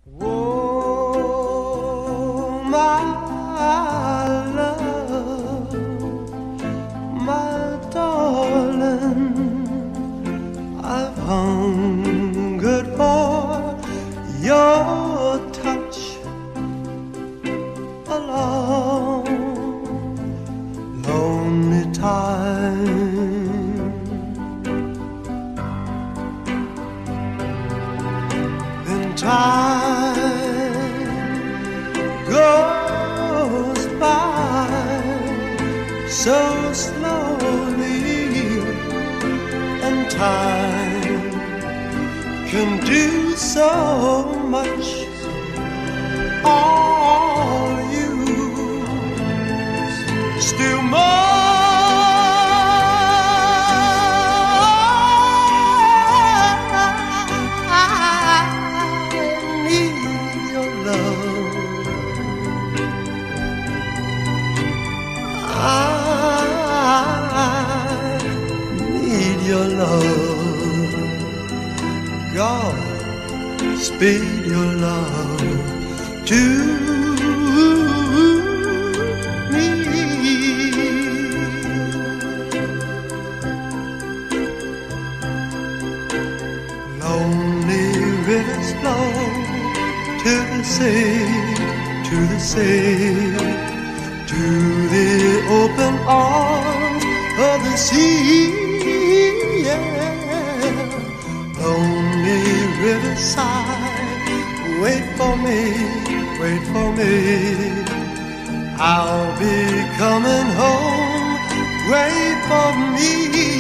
Oh, my love, my darling, I've hungered for your touch a long, lonely time. Then time goes by so slowly, and time can do so much. All you still more. I need your love. God, speed your love to me. Lonely rivers flow to the sea, to the sea, to the open arms of the sea, yeah. Lonely riverside, wait for me, wait for me. I'll be coming home, wait for me.